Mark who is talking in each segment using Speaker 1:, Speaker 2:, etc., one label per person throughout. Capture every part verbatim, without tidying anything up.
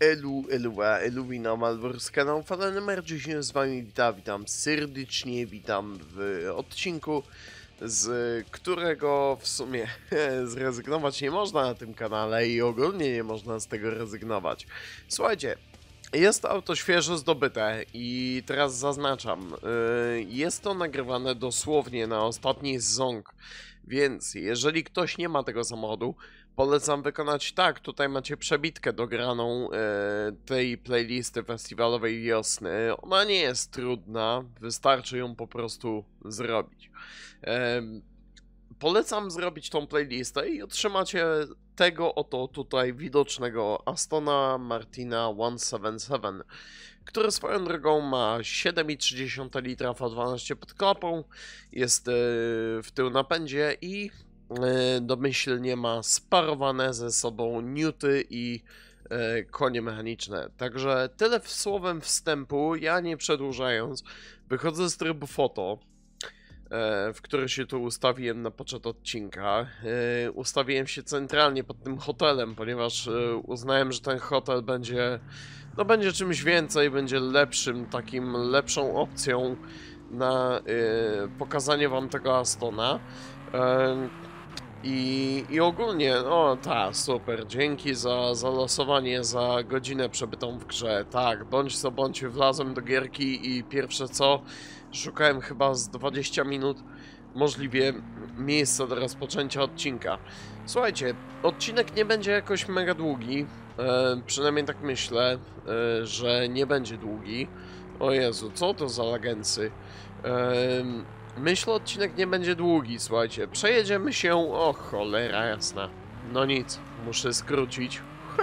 Speaker 1: Elu, Elua, Eluwina Malwars, kanał Fala numer dziesięć z wami witam, witam serdecznie, witam w odcinku, z którego w sumie zrezygnować nie można na tym kanale i ogólnie nie można z tego rezygnować. Słuchajcie, jest to auto świeżo zdobyte i teraz zaznaczam, jest to nagrywane dosłownie na ostatni ząg, więc jeżeli ktoś nie ma tego samochodu, polecam wykonać tak, tutaj macie przebitkę dograną e, tej playlisty festiwalowej wiosny. Ona nie jest trudna, wystarczy ją po prostu zrobić. E, polecam zrobić tą playlistę i otrzymacie tego oto tutaj widocznego Astona Martina sto siedemdziesiąt siedem, który swoją drogą ma siedem przecinek trzy litra V dwanaście pod klapą, jest e, w tył napędzie i domyślnie ma sparowane ze sobą newty i e, konie mechaniczne. Także tyle w słowem wstępu, ja nie przedłużając, wychodzę z trybu foto, e, w który się tu ustawiłem na początku odcinka. E, ustawiłem się centralnie pod tym hotelem, ponieważ e, uznałem, że ten hotel będzie, no będzie czymś więcej, będzie lepszym, takim lepszą opcją na e, pokazanie wam tego Astona. E, I, I ogólnie, no tak, super, dzięki za, za losowanie, za godzinę przebytą w grze. Tak, bądź co bądź, wlazłem do gierki i pierwsze co, szukałem chyba z dwadzieścia minut możliwie miejsca do rozpoczęcia odcinka. Słuchajcie, odcinek nie będzie jakoś mega długi, e, przynajmniej tak myślę, e, że nie będzie długi. O Jezu, co to za lagency? E, Myślę, odcinek nie będzie długi, słuchajcie. Przejedziemy się... O, cholera jasna. No nic, muszę skrócić.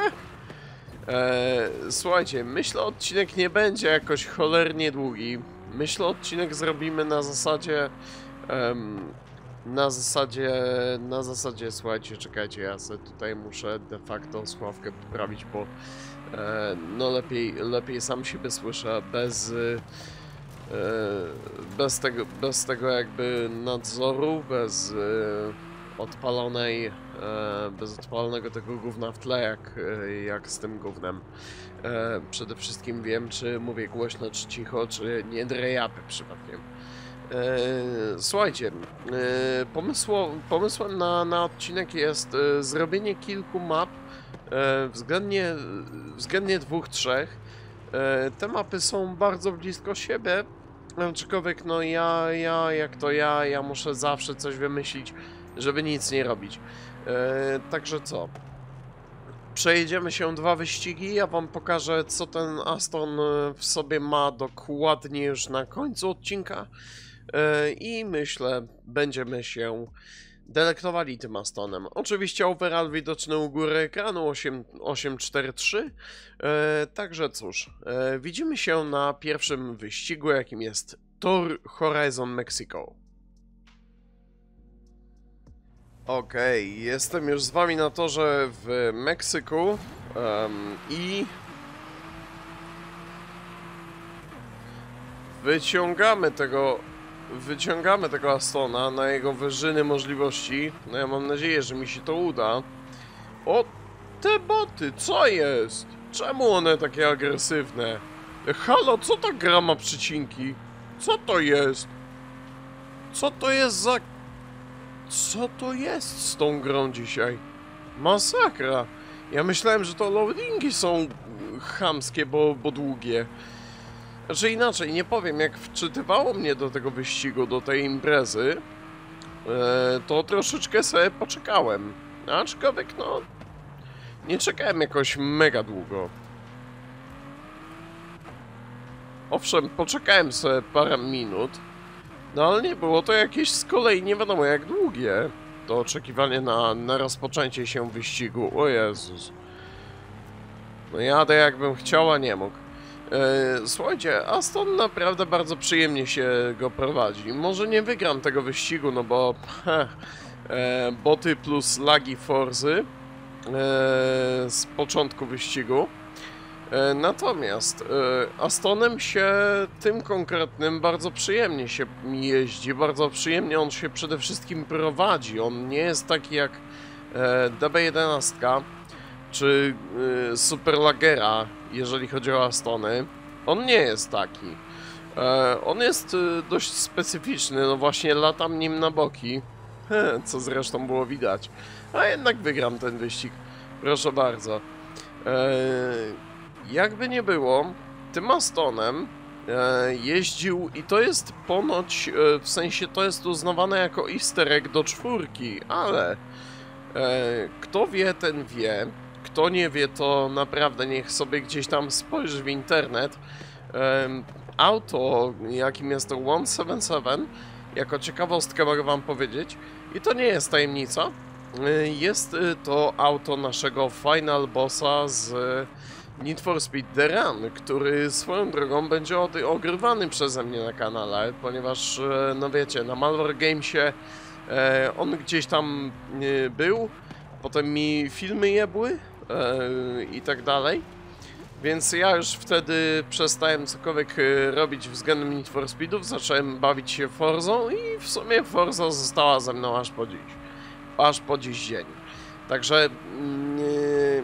Speaker 1: eee, słuchajcie, myślę, odcinek nie będzie jakoś cholernie długi. Myślę, odcinek zrobimy na zasadzie... Um, na zasadzie... Na zasadzie, słuchajcie, czekajcie, ja sobie tutaj muszę de facto słuchawkę poprawić, bo... E, no lepiej, lepiej sam siebie słyszę, bez... Bez tego, bez tego jakby nadzoru, bez e, odpalonej, e, bez odpalonego tego gówna w tle, jak, jak z tym gównem. E, przede wszystkim wiem, czy mówię głośno, czy cicho, czy nie drejapy przypadkiem. E, słuchajcie, e, pomysło, pomysłem na, na odcinek jest e, zrobienie kilku map, e, względnie, względnie dwóch, trzech. E, te mapy są bardzo blisko siebie. Aczkolwiek no ja, ja, jak to ja, ja muszę zawsze coś wymyślić, żeby nic nie robić. E, także co? Przejedziemy się dwa wyścigi, ja wam pokażę, co ten Aston w sobie ma dokładnie już na końcu odcinka. E, I myślę, będziemy się delektowali tym Astonem. Oczywiście overall widoczny u góry ekranu osiem cztery trzy. E, także cóż, e, widzimy się na pierwszym wyścigu, jakim jest Tor Horizon Mexico. Okej, okay, jestem już z wami na torze w Meksyku um, i wyciągamy tego Wyciągamy tego Astona na jego wyżyny możliwości. No ja mam nadzieję, że mi się to uda. O, te boty, co jest? Czemu one takie agresywne? Halo, co ta gra ma przycinki? Co to jest? Co to jest za... Co to jest z tą grą dzisiaj? Masakra. Ja myślałem, że to loadingi są chamskie, bo, bo długie. Znaczy inaczej, nie powiem, jak wczytywało mnie do tego wyścigu, do tej imprezy, e, to troszeczkę sobie poczekałem. Aczkolwiek, no, nie czekałem jakoś mega długo. Owszem, poczekałem sobie parę minut, no ale nie było to jakieś z kolei nie wiadomo jak długie. To oczekiwanie na, na rozpoczęcie się wyścigu, o Jezus. No jadę jakbym chciał, a nie mógł. E, słuchajcie, Aston naprawdę bardzo przyjemnie się go prowadzi. Może nie wygram tego wyścigu, no bo heh, e, boty plus lagi Forzy e, z początku wyścigu. E, natomiast e, Astonem się tym konkretnym bardzo przyjemnie się jeździ, bardzo przyjemnie on się przede wszystkim prowadzi. On nie jest taki jak e, D B jedenaście. czy y, Superlagera, jeżeli chodzi o Astony, on nie jest taki. E, on jest y, dość specyficzny, no właśnie latam nim na boki, co zresztą było widać. A jednak wygram ten wyścig, proszę bardzo. E, jakby nie było, tym Astonem e, jeździł i to jest ponoć, e, w sensie to jest uznawane jako easter egg do czwórki, ale e, kto wie, ten wie. Kto nie wie, to naprawdę niech sobie gdzieś tam spojrzy w internet. E, auto, jakim jest to sto siedemdziesiąt siedem, jako ciekawostkę mogę wam powiedzieć, i to nie jest tajemnica, jest to auto naszego final bossa z Need for Speed The Run, który swoją drogą będzie ogrywany przeze mnie na kanale, ponieważ, no wiecie, na Malwar Gamesie on gdzieś tam był, potem mi filmy jebły i tak dalej. Więc ja już wtedy przestałem cokolwiek robić względem Need for Speedów, zacząłem bawić się Forzą i w sumie Forza została ze mną aż po dziś. Aż po dziś dzień. Także yy,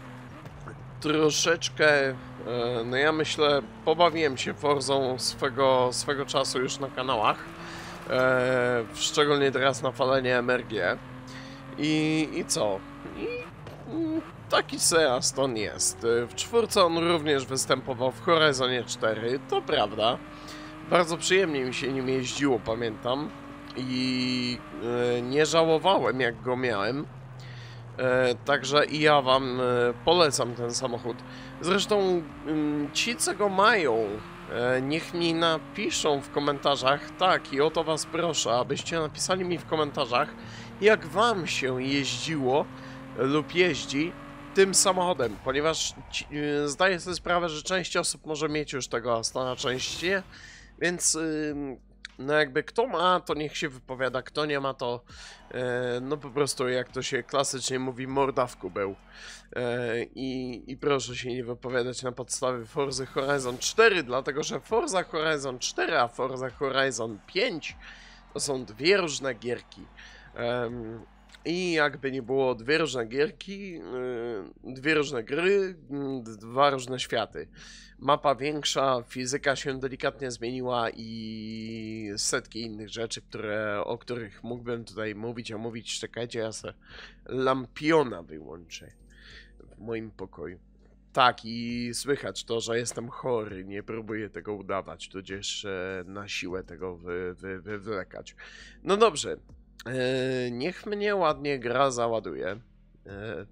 Speaker 1: troszeczkę, yy, no ja myślę, pobawiłem się Forzą swego, swego czasu już na kanałach. Yy, szczególnie teraz na falenie M R G. I, i co? I, yy, Taki se Aston jest. W czwórce on również występował w Horizonie cztery, to prawda. Bardzo przyjemnie mi się nim jeździło, pamiętam. I e, nie żałowałem, jak go miałem. E, także i ja wam e, polecam ten samochód. Zresztą m, ci, co go mają, e, niech mi napiszą w komentarzach. Tak, i o to was proszę, abyście napisali mi w komentarzach, jak wam się jeździło lub jeździ tym samochodem, ponieważ yy, zdaję sobie sprawę, że część osób może mieć już tego Astona częściej, więc yy, no jakby kto ma, to niech się wypowiada, kto nie ma, to yy, no po prostu, jak to się klasycznie mówi, morda w kubeł. Yy, i, I proszę się nie wypowiadać na podstawie Forza Horizon cztery, dlatego że Forza Horizon cztery a Forza Horizon pięć to są dwie różne gierki. Yy, I jakby nie było, dwie różne gierki, yy, dwie różne gry, yy, dwa różne światy. Mapa większa, fizyka się delikatnie zmieniła i setki innych rzeczy, które, o których mógłbym tutaj mówić, a mówić, czekajcie, ja se lampiona wyłączę w moim pokoju. Tak, i słychać to, że jestem chory, nie próbuję tego udawać, tudzież e, na siłę tego wy, wy, wywlekać. No dobrze. Eee, niech mnie ładnie gra załaduje. Eee,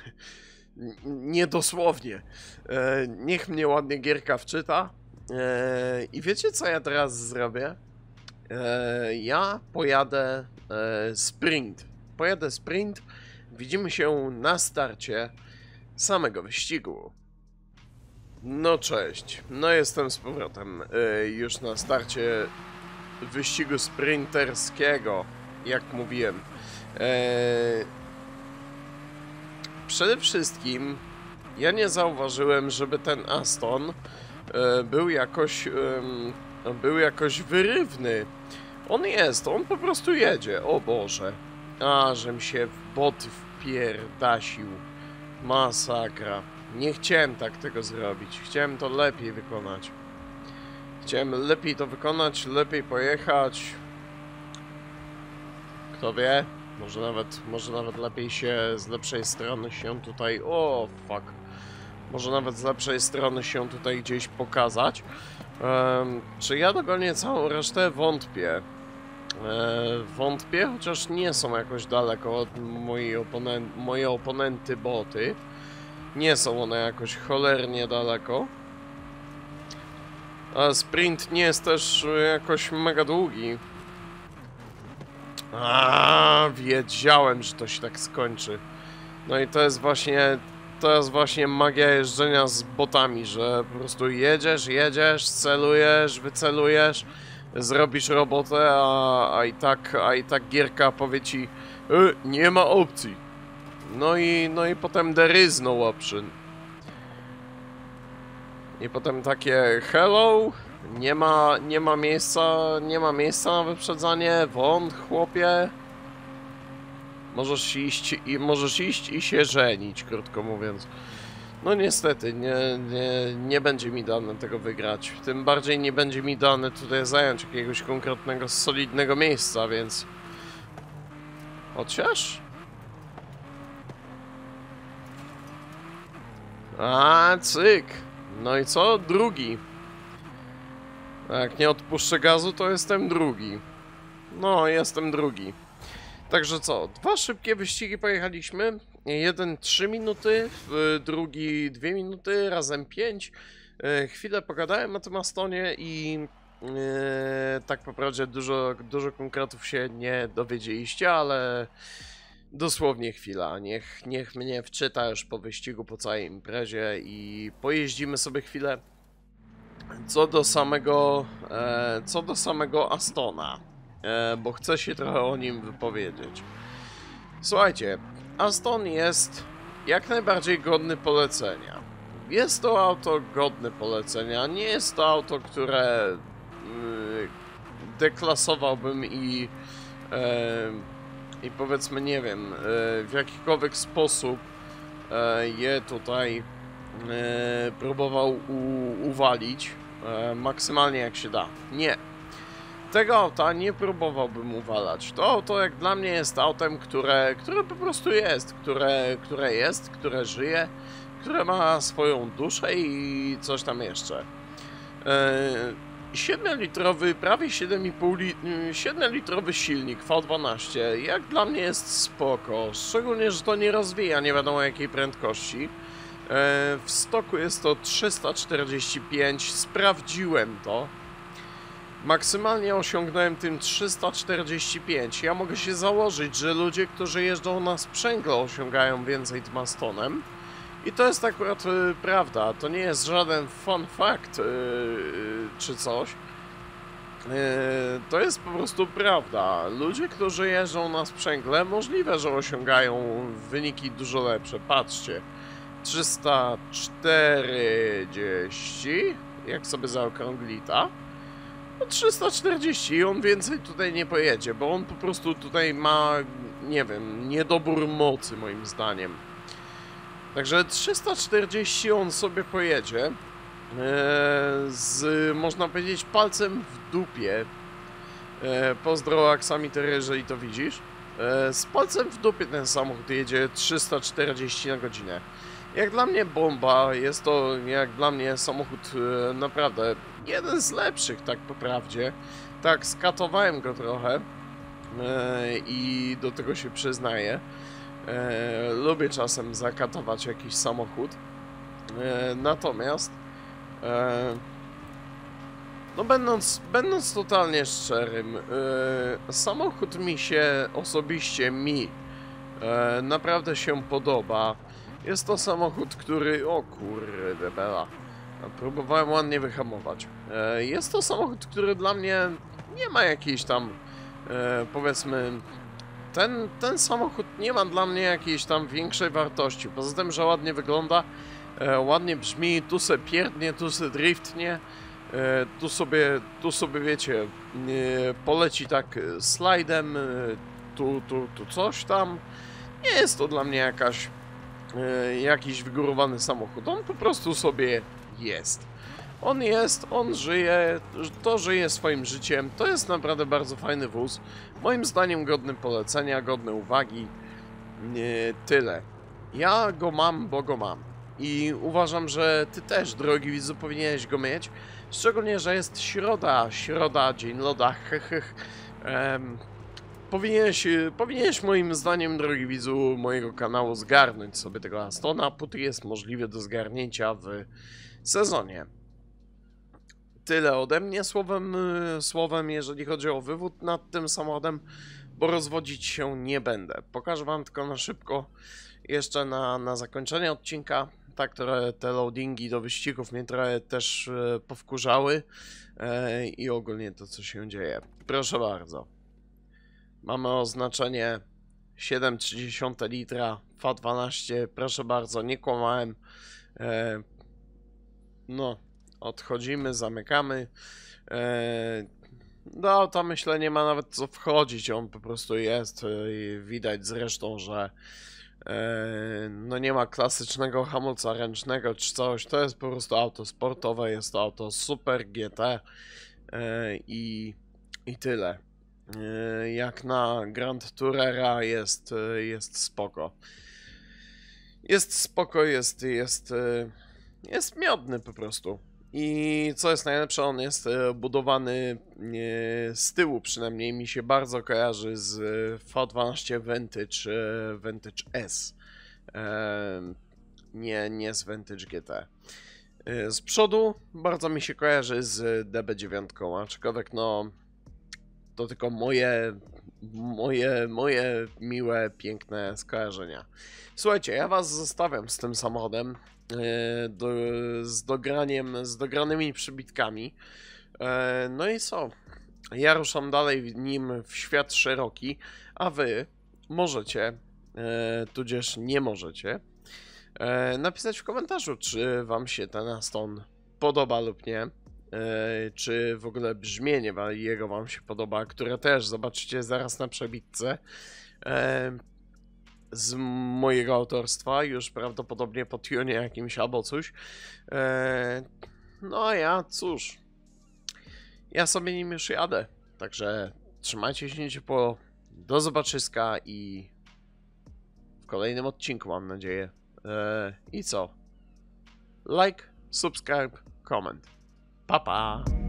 Speaker 1: niedosłownie. Eee, niech mnie ładnie gierka wczyta. Eee, I wiecie, co ja teraz zrobię? Eee, ja pojadę eee, sprint. Pojadę sprint. Widzimy się na starcie samego wyścigu. No cześć. No jestem z powrotem. Eee, już na starcie wyścigu sprinterskiego. Jak mówiłem. Eee, przede wszystkim ja nie zauważyłem, żeby ten Aston e, był jakoś e, był jakoś wyrywny. On jest, on po prostu jedzie. O Boże. A, żem się w bot wpierdasił. Masakra. Nie chciałem tak tego zrobić. Chciałem to lepiej wykonać. Chciałem lepiej to wykonać, lepiej pojechać. Kto wie? Może nawet, może nawet lepiej się z lepszej strony się tutaj... O, fuck. Może nawet z lepszej strony się tutaj gdzieś pokazać. Um, czy ja dogonię całą resztę? Wątpię. E, wątpię, chociaż nie są jakoś daleko od mojej oponen moje oponenty boty. Nie są one jakoś cholernie daleko. A sprint nie jest też jakoś mega długi. A, wiedziałem, że to się tak skończy. No i to jest właśnie, to jest właśnie magia jeżdżenia z botami, że po prostu jedziesz, jedziesz, celujesz, wycelujesz, zrobisz robotę, a, a i tak, a i tak gierka powie ci, y, nie ma opcji. No i, no i potem there is no option. I potem takie hello, nie ma, nie ma miejsca, nie ma miejsca na wyprzedzanie, wąt chłopie. Możesz iść i możesz iść i się żenić, krótko mówiąc. No niestety, nie, nie, nie będzie mi dane tego wygrać. Tym bardziej nie będzie mi dane tutaj zająć jakiegoś konkretnego, solidnego miejsca, więc... Chociaż? A, cyk! No i co? Drugi. Jak nie odpuszczę gazu, to jestem drugi. No, jestem drugi. Także co? Dwa szybkie wyścigi pojechaliśmy. Jeden trzy minuty, drugi dwie minuty, razem pięć. Chwilę pogadałem o tym Astonie i yy, tak po prawdzie dużo, dużo konkretów się nie dowiedzieliście, ale dosłownie chwila. Niech, niech mnie wczyta już po wyścigu, po całej imprezie i pojeździmy sobie chwilę. Co do samego, e, co do samego Astona, e, bo chcę się trochę o nim wypowiedzieć. Słuchajcie, Aston jest jak najbardziej godny polecenia. Jest to auto godne polecenia, nie jest to auto, które yy, deklasowałbym i, yy, i powiedzmy, nie wiem, yy, w jakikolwiek sposób yy, je tutaj yy, próbował u, uwalić yy, maksymalnie jak się da. Nie. Tego auta nie próbowałbym uwalać. To auto jak dla mnie jest autem, które, które po prostu jest, które, które jest, które żyje, które ma swoją duszę i coś tam jeszcze. siedmilitrowy, prawie siedmilitrowy silnik V dwanaście jak dla mnie jest spoko, szczególnie, że to nie rozwija nie wiadomo jakiej prędkości. W stoku jest to trzysta czterdzieści pięć, sprawdziłem to. Maksymalnie osiągnąłem tym trzysta czterdzieści pięć. Ja mogę się założyć, że ludzie, którzy jeżdżą na sprzęgle, osiągają więcej tym Astonem. I to jest akurat yy, prawda. To nie jest żaden fun fact yy, czy coś. Yy, to jest po prostu prawda. Ludzie, którzy jeżdżą na sprzęgle, możliwe, że osiągają wyniki dużo lepsze. Patrzcie. trzysta czterdzieści. Jak sobie zaokrąglita. No trzysta czterdzieści i on więcej tutaj nie pojedzie, bo on po prostu tutaj ma, nie wiem, niedobór mocy moim zdaniem. Także trzysta czterdzieści on sobie pojedzie, e, z, można powiedzieć, palcem w dupie. E, pozdro Aksamiter, jeżeli to widzisz. E, z palcem w dupie ten samochód jedzie trzysta czterdzieści na godzinę. Jak dla mnie bomba, jest to jak dla mnie samochód e, naprawdę jeden z lepszych, tak po prawdzie. Tak, skatowałem go trochę e, i do tego się przyznaję. E, lubię czasem zakatować jakiś samochód. E, natomiast e, no będąc, będąc totalnie szczerym, e, samochód mi się, osobiście mi, e, naprawdę się podoba. Jest to samochód, który... O kurde bela. Próbowałem ładnie wyhamować. E, jest to samochód, który dla mnie nie ma jakiejś tam, e, powiedzmy... Ten, ten samochód nie ma dla mnie jakiejś tam większej wartości. Poza tym, że ładnie wygląda, e, ładnie brzmi, tu se pierdnie, tu se driftnie, e, tu sobie, tu sobie wiecie, e, poleci tak slajdem, e, tu, tu, tu coś tam. Nie jest to dla mnie jakaś, e, jakiś wygórowany samochód. On po prostu sobie jest. On jest, on żyje, to żyje swoim życiem. To jest naprawdę bardzo fajny wóz. Moim zdaniem godny polecenia, godny uwagi. Nie, tyle. Ja go mam, bo go mam. I uważam, że ty też, drogi widzu, powinieneś go mieć. Szczególnie, że jest środa, środa, dzień loda, hech, um, powinieneś, powinieneś moim zdaniem, drogi widzu, mojego kanału zgarnąć sobie tego Astona, póki jest możliwe do zgarnięcia w sezonie. Tyle ode mnie słowem, słowem, jeżeli chodzi o wywód nad tym samochodem, bo rozwodzić się nie będę. Pokażę wam tylko na szybko, jeszcze na, na zakończenie odcinka, tak, które te loadingi do wyścigów mnie trochę też e, powkurzały e, i ogólnie to, co się dzieje. Proszę bardzo. Mamy oznaczenie siedem przecinek trzy litra, V dwanaście, proszę bardzo, nie kłamałem. E, no... Odchodzimy, zamykamy. Eee, No, to myślę, nie ma nawet co wchodzić, on po prostu jest i widać zresztą, że e, no nie ma klasycznego hamulca ręcznego czy coś, to jest po prostu auto sportowe, jest to auto super G T e, i, i tyle. E, jak na Grand Tourera jest, jest spoko. Jest spoko, jest, jest, e, jest miodny po prostu. I co jest najlepsze, on jest e, budowany e, z tyłu, przynajmniej mi się bardzo kojarzy z V dwanaście Vantage, e, Vantage S. E, nie, nie z Vantage G T. E, z przodu bardzo mi się kojarzy z D B dziewięć, aczkolwiek no to tylko moje, moje, moje miłe, piękne skojarzenia. Słuchajcie, ja was zostawiam z tym samochodem. Do, z dograniem, z dogranymi przybitkami. E, no i co? Ja ruszam dalej nim w świat szeroki, a wy możecie, e, tudzież nie możecie, e, napisać w komentarzu, czy wam się ten Aston podoba lub nie. E, czy w ogóle brzmienie jego wam się podoba, które też zobaczycie zaraz na przebitce. E, z mojego autorstwa, już prawdopodobnie po tunie jakimś albo coś. Eee, no a ja, cóż, ja sobie nim już jadę, także trzymajcie się ciepło, do zobaczyska i w kolejnym odcinku, mam nadzieję. Eee, I co? Like, subscribe, comment. Pa, pa!